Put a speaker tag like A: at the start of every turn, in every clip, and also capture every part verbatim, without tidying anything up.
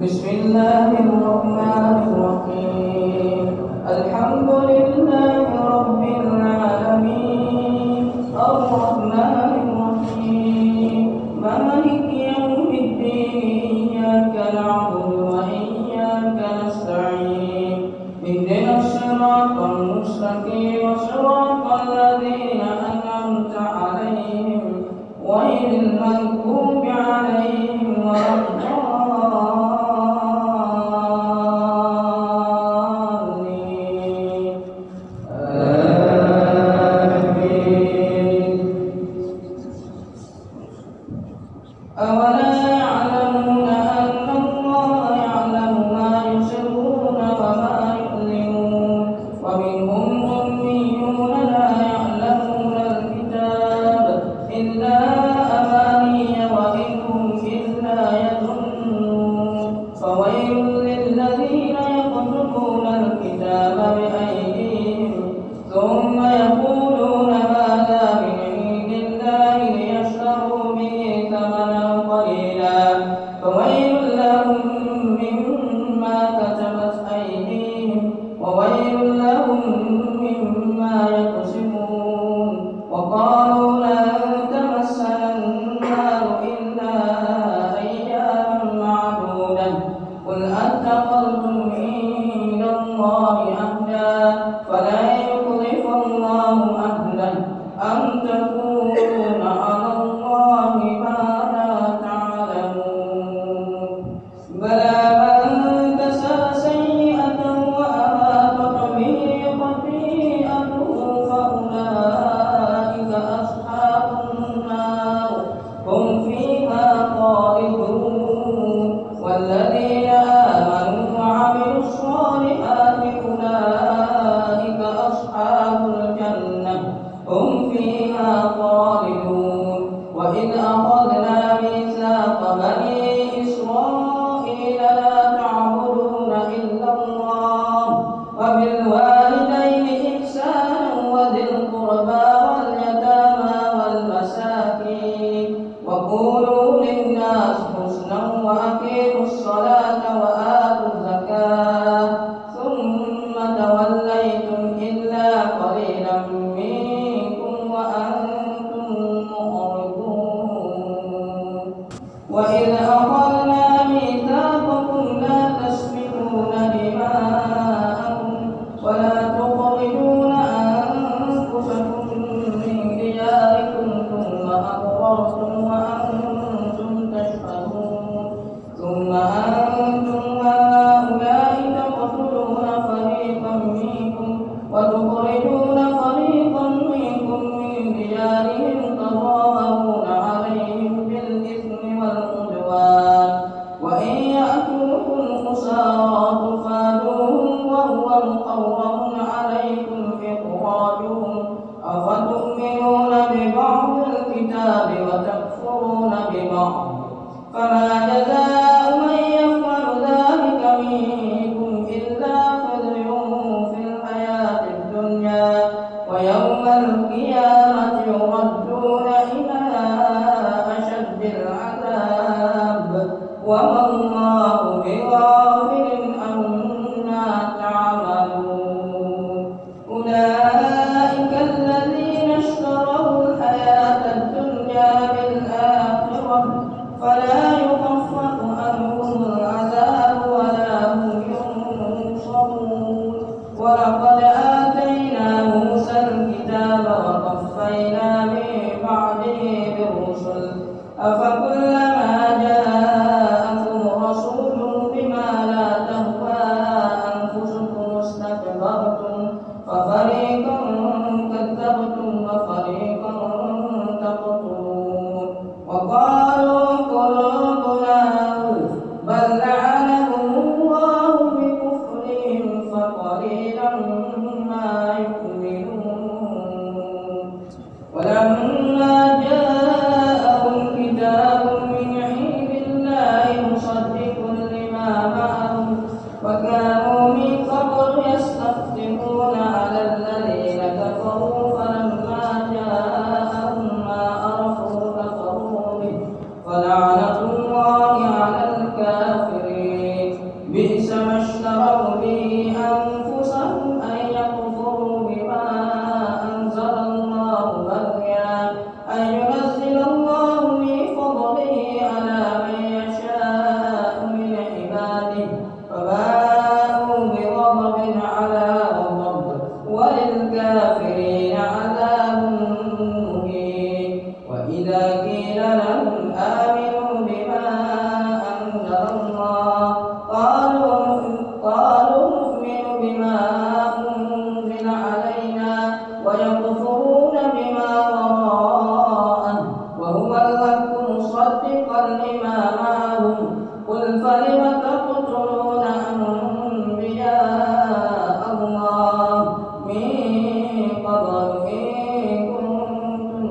A: بسم الله الرحمن الرحيم الحمد لله رب العالمين الرحمن الرحيم مالك يوم الدين إياك نعبد وإياك نستعين اهدنا الصراط المستقيم صراط الذين أنعمت عليهم غير المغضوب عليهم ولا الضالين آمين. أولا يعلمون أن الله يعلم ما يسرون وما يعلنون ومنهم أميون لا يعلمون الكتاب إلا أماني وإن هم إلا يظنون فويل للذين يكتبون الكتاب بأيديهم ثم يقولون هذا من عند الله ليشتروا به ثمنا قليلا فويل لهم مما كتبت أيديهم وويل لهم مما يكسبون وقالوا لن تمسنا النار إلا أياما معدودة قل أتخذتم عند الله عهدا فلا يخلف الله عهده أم تقولون على الله ما لا تعلمون بلى من كسب سيئة وأحاطت به خطيئته فأولئك أصحاب النار هم فيها خالدون والذين آمنوا وعملوا الصالحات أولئك أصحاب الجنة هم فيها خالدون وإذ أخذنا ميثاق بني إسرائيل لا تعبدون إلا الله وبالوالدين إحسانا وذي القربى واليتامى والمساكين وقولوا للناس حسنا وأقيموا الصلاة وآتوا الزكاة ثم توليتم إلا قليلا منكم وأنتم معرضون وإذ أخذنا ميثاقكم لا تسفكون دماءكم ولا تخرجون أنفسكم من دياركم ثم أقررتم وأنتم تشهدون ثم أنتم هؤلاء تقتلون فريقا منكم وتخرجون فريقا منكم من ديارهم تظاهرون عليهم بالإثم والعدوان وإن يأتوكم أسارى تفادوهم وهو محرم عليكم إخراجهم أفتؤمنون ببعض الكتاب وتكفرون ببعض فما جزاء من يفعل ذلك منكم إلا خزي في الحياة الدنيا ويوم القيامة يردون إلى أشد العذاب وما الله بغافل عما تعملون أولئك الذين اشتروا الحياة الدنيا بالآخرة فلا يخفف عنهم العذاب ولا هم ينصرون ولقد آتينا موسى الكتاب وقفينا من بعده بالرسل أفكلما جاءكم رسول بما لا تهوى أنفسكم استكبرتم ففريقا كذبتم وفريقا تقتلون وقالوا قلوبنا غلف بل لعنهم الله بكفرهم فقليلا ما يؤمنون ولما جاءهم كتاب من عند الله مصدق لما معهم وكانوا من قبل يستفتحون على الذين كفروا فلما جاءهم ما عرفوا كفروا به فلعنة الله على الكافرين. الله قالوا قالوا نؤمن بما أنزل علينا ويكفرون بما وراءه وهو الحق مصدقا لما معهم قل فلم تقتلون أنبياء الله من قبل إن كنتم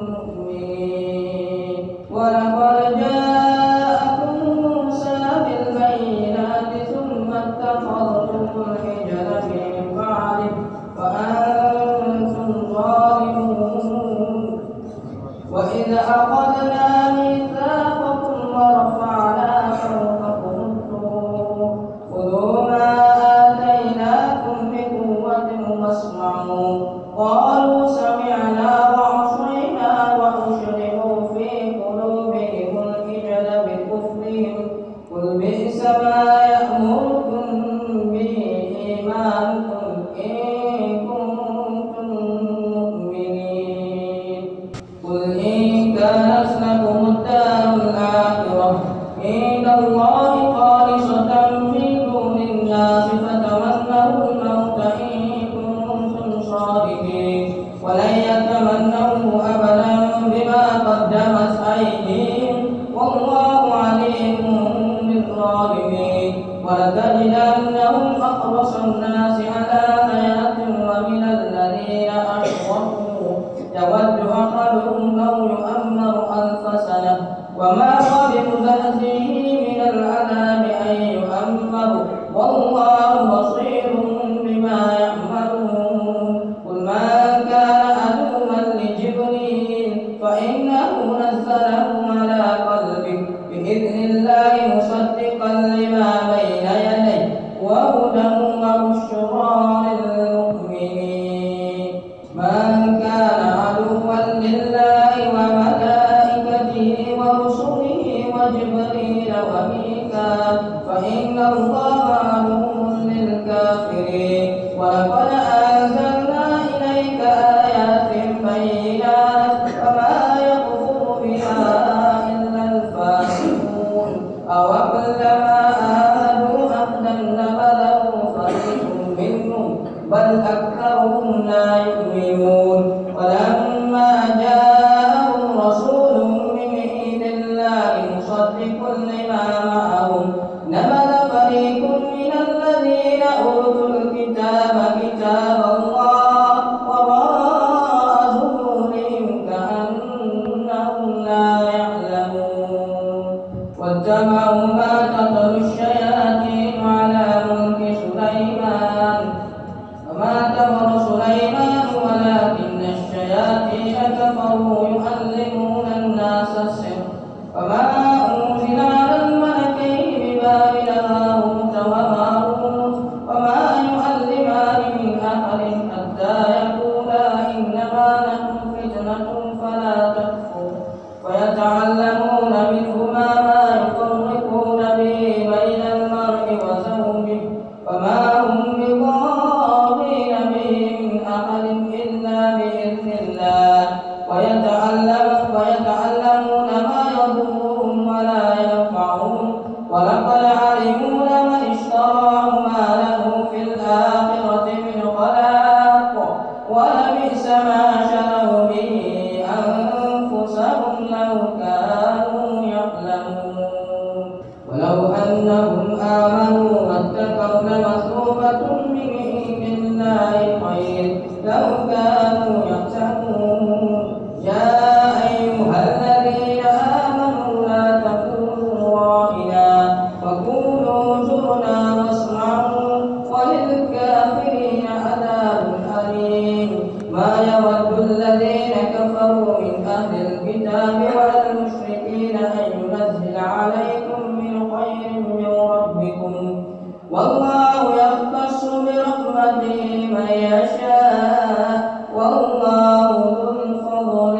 A: مؤمنين ولقد جاءكم موسى بالبينات ثم اتخذتم العجل من بعده وأنتم ظالمون وإذ أخذنا ميثاقكم ورفعنا فوقكم الطور خذوا ما آتيناكم بقوة واسمعوا قالوا سمعنا وعصينا وأشربوا في قلوبهم العجل بكفرهم قل بئس ما يأمركم به إيمانكم إن كنتم مؤمنين قل إن كانت لكم الدار الآخرة عند الله خالصة من دون الناس فتمنوا الموت إن كنتم صادقين ولن يتمنوه أبدا بما قدمت أيديهم والله عليم بالظالمين ولتجدنهم أحرص الناس على حياة ومن الذين أشركوا يود أحدهم لو يؤمر ألف سنة وما هو بمزحزحه من العذاب أن يؤمر والله بصير بما يعملون قل من كان عدوا لجبريل فإنه نزله على قلبك بإذن الله مصدقا لما بين يديه وهدى وبشرى للمؤمنين من كان عدوا لله وملائكته ورسله وجبريل وميكال فإن الله عدو للكافرين ولقد أنزلنا إليك آيات بينات وما يكفر بها إلا الفاسقون أوكلما عاهدوا عهدا نبذه فريق منهم بل أكثرهم لا يؤمنون ولما جاءهم رسول من عند الله مصدق لما معهم نبذ فريق من الذين أوتوا الكتاب كتاب الله وراء ظهورهم كأنهم لا يعلمون واتبعوا ما تتلو الشياطين على ملك سليمان وما كفر سليمان ولكن الشياطين كفروا يعلمون الناس السحر وما أنزل على الملكين ببابل هاروت وماروت وما يعلمان من أحد حتى يقولا إنما نحن فتنة فلا تكفر ويتعلمون منهما ما يفرقون به بين المرء وزوجه وما هم بضارين به من أحد إلا بإذن الله ويتعلم ويتعلمون ما يضرهم ولا ينفعهم ولقد علموا لمن اشتراه ما له في الآخرة من خلاق ولبئس ما شروا به أنفسهم لو كانوا يعلمون ولو أنهم آمنوا واتقوا لمثوبة من عند الله خير لو كانوا يعلمون يا أيها الذين آمنوا لا تقولوا راعنا وقولوا انظرنا واسمعوا وللكافرين عذاب أليم ما يود الذين كفروا من أهل الكتاب ولا المشركين أن ينزل عليكم من خير من ربكم والله يختص برحمته من يشاء والله ذو الفضل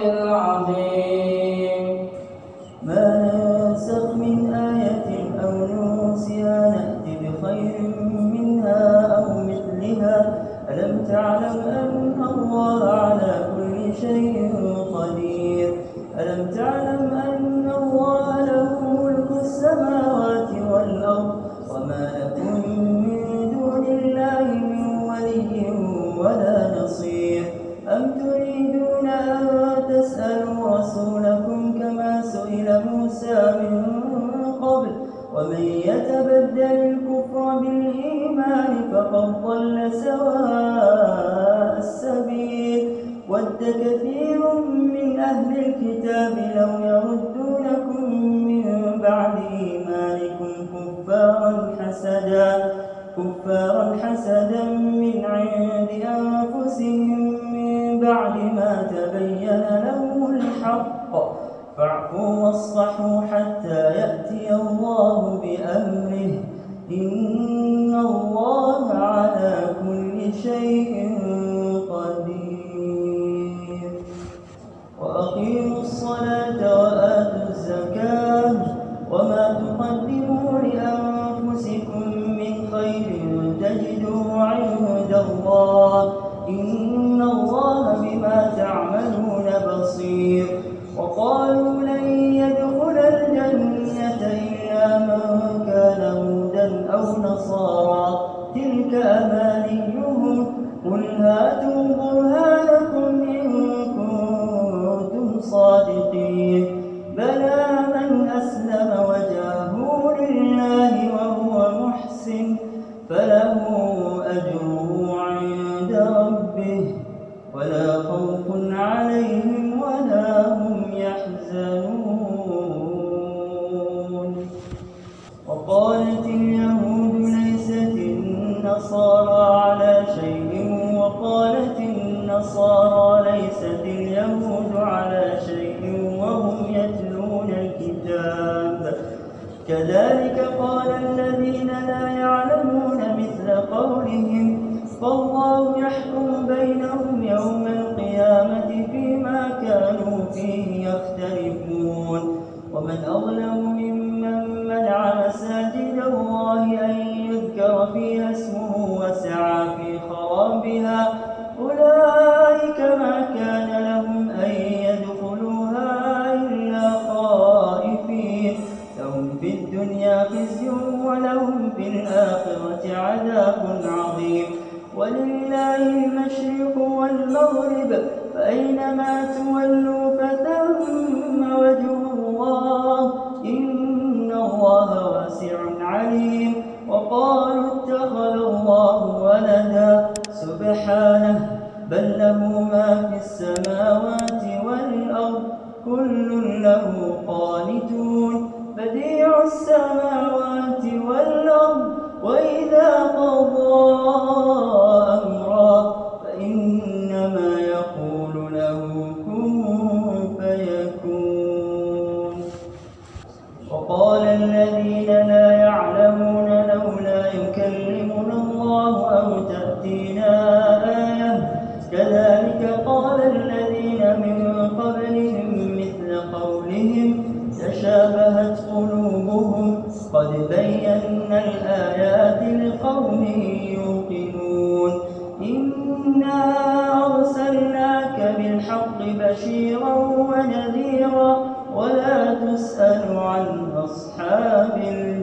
A: العظيم
B: ما ننسخ من آية أو ننسها نأتي بخير منها أو مثلها ألم تعلم أن الله على كل شيء قدير ألم تعلم أن الله له ملك السماوات والأرض يبدل الكفر بالإيمان فقد ضل سواء السبيل. ود كثير من أهل الكتاب لو يردونكم من بعد إيمانكم كفارا حسدا كفارا حسدا من عند أنفسهم من بعد ما تبين لهم الحق، فاعفوا واصفحوا حتى يأتي الله بأمره، إن الله على كل شيء قدير. وأقيموا الصلاة وآتوا الزكاة وما تقدموا لأنفسكم من خير تجدوه عند الله، إن الله بما تعملون بصير. وقالوا لن يدخل الجنة إلا من كان هودا أو نصارى تلك أمانيهم قل هاتوا برهانكم إن كنتم صادقين. بلى من أسلم وجهه لله وهو محسن فله أجره عند ربه ولا خوف عليهم ولا هم يحزنون. وقالت اليهود ليست النصارى على شيء وقالت النصارى ليست اليهود على شيء وهم يتلون الكتاب، كذلك قال الذين لا يعلمون مثل قولهم، فالله يحكم بينهم يوم القيامة فيما كانوا فيه يختلفون. ومن أظلم ممن منع مساجد الله أن يذكر فيها اسمه وسعى في خرابها، أولئك ما كان لهم أن يدخلوها إلا خائفين، لهم في الدنيا خزي ولهم في الآخرة عذاب عظيم. ولله المشرق والمغرب فأينما تولوا فثم وجه الله، إن الله واسع عليم. وقالوا اتخذ الله ولدا سبحانه بل له ما في السماوات والأرض كل له قانتون، بديع السماوات والأرض وإذا قضى أمرا فإنما يقول له كن فيكون. وقال الذين لا يعلمون لولا يكلمنا الله أو تأتينا آية، كذلك قال الذين من قبلهم مثل قولهم تشابهت قلوبهم قد بينا الآيات لقوم يوقنون. إنا أرسلناك بالحق بشيرا ونذيرا ولا تسأل عن أصحاب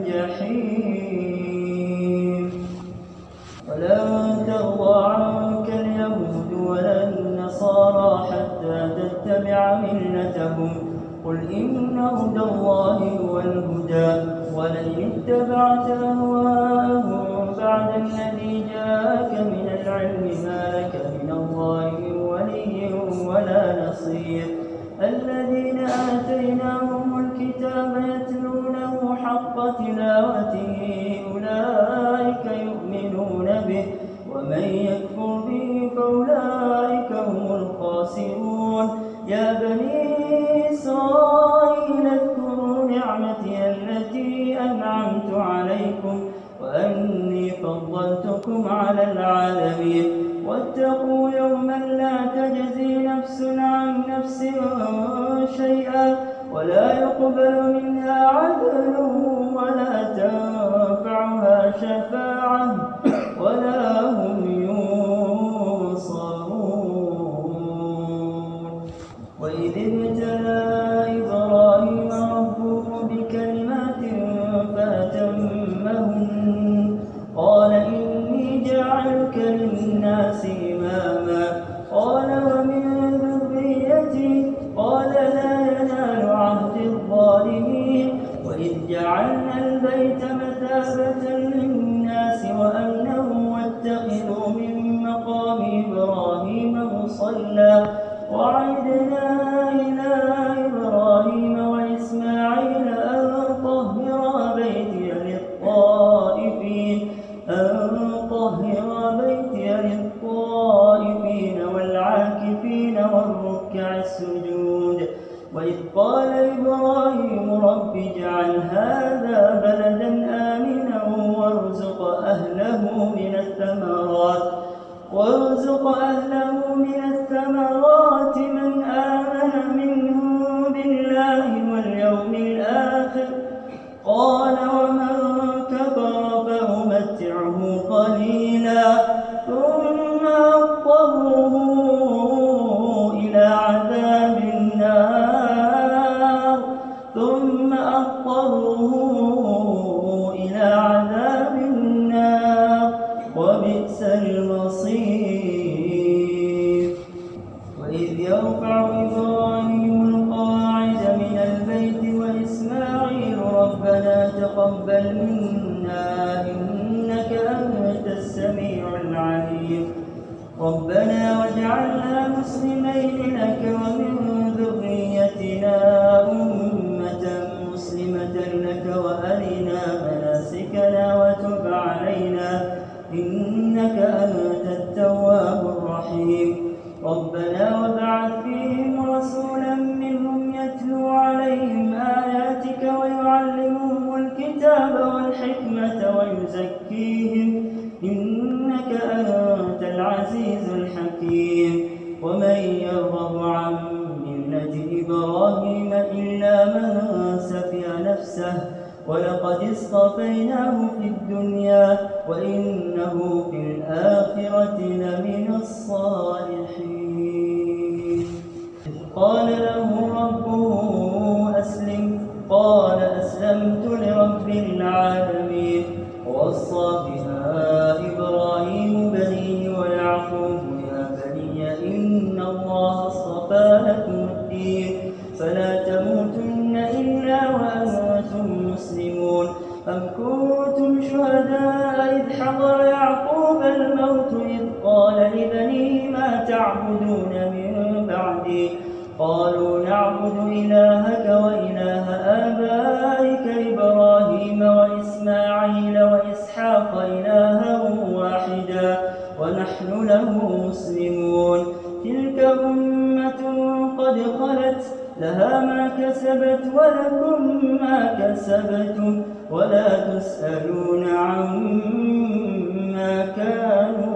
B: الجحيم. ولن ترضى عنك اليهود ولا النصارى حتى تتبع ملتهم، قل إن هدى الله هو الهدى ولئن اتبعت أهواءهم بعد الذي جاءك من العلم ما لك من الله من ولي ولا نصير. الذين آتيناهم الكتاب يتلونه حق تلاوته أولئك يؤمنون به، ومن يكفر به فأولئك هم الخاسرون. يا بني إسرائيل اذكروا نعمتي التي أنعمت عليكم وأني فضلتكم على العالمين. واتقوا يوما لا تجزي نفس عن نفس شيئا ولا يقبل منها عدل ولا تنفعها شفاعة ولا هم ينصرون. وإذ ابتلى إبراهيم ربه بكلمات فأتمهن قال إني جاعلك للناس إماما قال ومن ذريتي قال لا ينال عهد الظالمين. وإذ جعلنا البيت مثلا الطرفين أن طهر بيتي للطائفين والعاكفين والركع السجود. وإذ قال إبراهيم رب اجعل هذا بلدا آمنا وارزق أهله من الثمرات وارزق أهله من الثمرات من آمن منهم بالله واليوم الآخر قال ومن كفر فأمتعه قليلا ثم أضطره إلى عذاب النار ثم أضطره إلى عذاب النار وبئس المصير. وإذ يرفع إبراهيم القواعد من البيت وإسماعيل ربنا تقبل منا إنك أنت السميع العليم ربنا واجعلنا مسلمين لك ومن ذريتنا أمة مسلمة لك وأرنا مناسكنا وتب علينا إنك أنت التواب الرحيم ربنا وابعث فيهم رسولا منهم يتلو عليهم آياتك ويعلمهم الكتاب والحكمة ويزكيهم إنك أنت العزيز الحكيم. ومن يرغب عن ملة إبراهيم إلا من سفه نفسه ولقد اصطفيناه في الدنيا وإنه في الآخرة لمن الصالحين. إذ قال له ربه أسلم قال أسلمت لرب العالمين ووصى بها إبراهيم بنيه ويعقوب يا بني إن الله اصطفى لكم الدين فلا تموتن إلا وأنتم مسلمون. أم كنتم شهداء إذ حضر يعقوب الموت إذ قال لبنيه ما تعبدون من بعدي قالوا نعبد إلهك وإله آبائك إبراهيم وإسماعيل وإسحاق إلها واحدا ونحن له مسلمون. تلك أمة قد خلت لها ما كسبت ولكم ما كسبتم ولا تسألون عما كانوا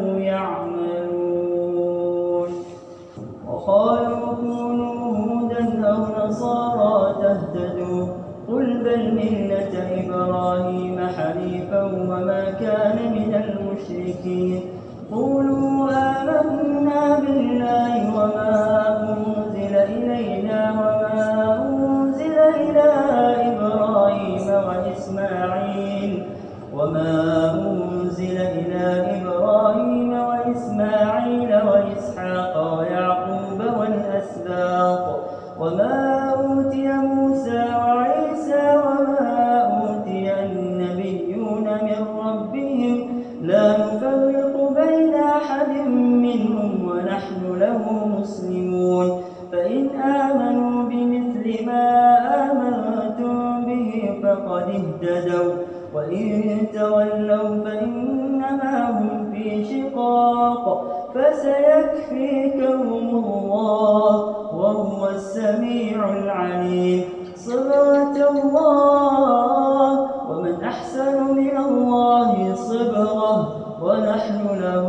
B: يعملون. وقالوا كونوا هودا أو نصارى تهتدوا قل بل ملة إبراهيم حنيفا وما كان من المشركين. قولوا آمنا بالله وما أنزل إلينا وما أنزل إلى إبراهيم وإسماعيل وما أنزل إلى إبراهيم وإسماعيل وإسحاق ويعقوب والأسباط وما أوتي موسى وعيسى وما أوتي النبيون من ربهم لا نفرق بين أحد منهم ونحن له مسلمون. فإن آمنوا بمثل ما آمنتم به فقد اهتدوا وإن تولوا فإنما هم في شقاق فسيكفيكهم الله وهو السميع العليم. صبغة الله ومن أحسن من الله صبغة ونحن له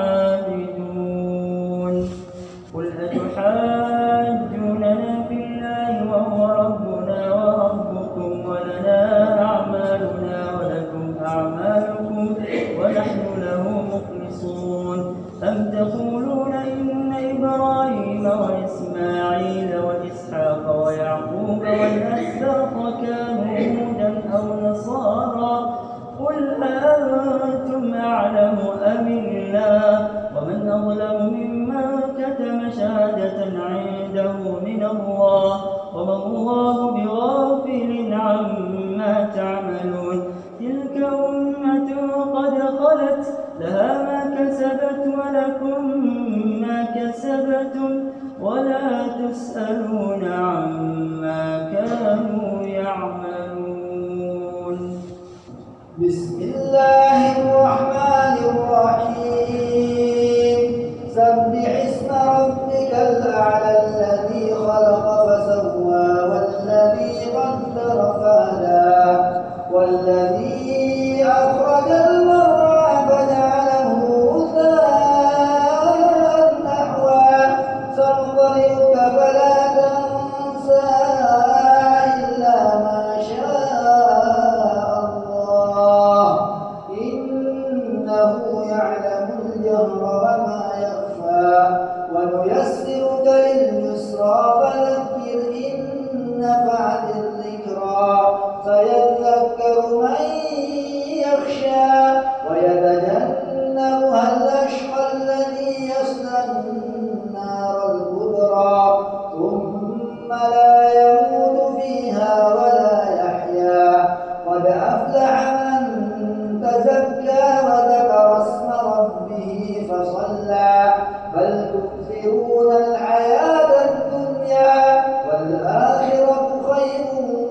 B: عابدون. قل أتحاجوننا في الله وهو ربنا وربكم ولنا أعمالنا ولكم أعمالكم ونحن له مخلصون. أم تقولون إن إبراهيم وإسماعيل وإسحاق ويعقوب والأسباط كانوا هودا أو نصارى قل أأنتم أعلم أم الله ومن أظلم ممن كتم شهادة عنده من الله وما الله بغافل عما تعملون. تلك أمة قد خلت لها ما كسبت ولكم ما كسبتم ولا تسألون عما كانوا يعملون.
C: بسم الله الرحمن الرحيم سبح اسم ربك الأعلى الذي خلق فسوى والذي قدر فهدى والذي أخرج المرعى فجعله غثاء نحوا سنقرئك فلا تنسى إلا ما شاء الله إنه يعلم الجهر وما يخفى ونيسرك لليسرى فذكر إن نفعت الذكرى سيذكر من يخشى ويتجنبها الأشقى الذي يصلى النار الكبرى ثم لا يموت فيها ولا يحيا قد أفلح من تزكى وذكر اسم ربه فصلى بل تؤثرون الحياة الدنيا والآخرة خير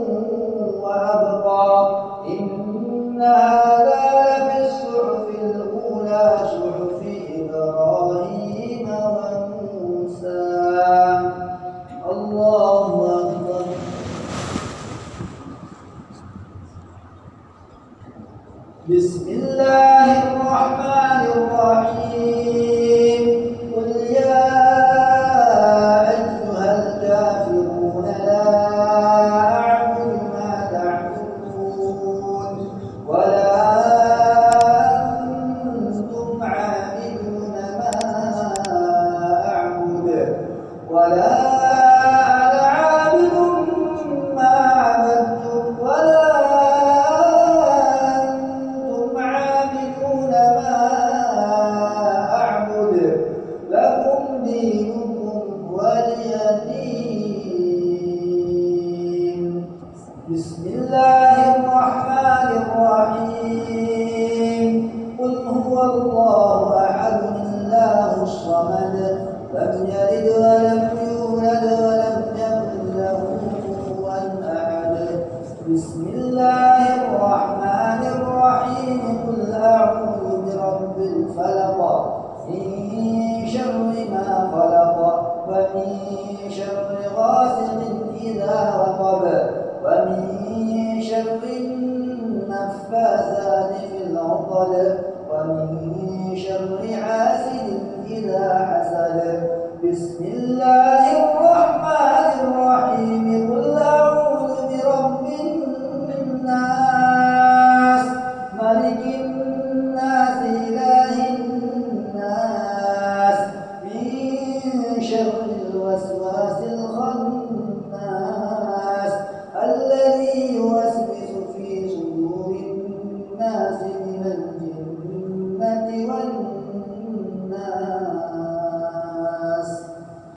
C: وأبقى إن هذا لفي الصحف الأولى صحف إبراهيم وموسى الله أكبر. بسم الله الرحمن الرحيم قل يا أيها الكافرون لا أعبد ما تعبدون ولا أنتم عابدون ما أعبد ولا أنا عابد ما عبدتم ولا أنتم عابدون ما أعبد لكم دينكم ولي دين. بسم الله الرحمن الرحيم قل هو الله أحد الله الصمد لم يلد ولم يولد ولم يكن له كفوا أحد. بسم الله الرحمن الرحيم قل أعوذ برب الفلق من شر ما خلق ومن شر غاسق إذا وقب ومن شر النفاثات في العقد ومن شر حاسد إذا حسد. بسم الله الرحمن الرحيم قل أعوذ برب الناس ملك الناس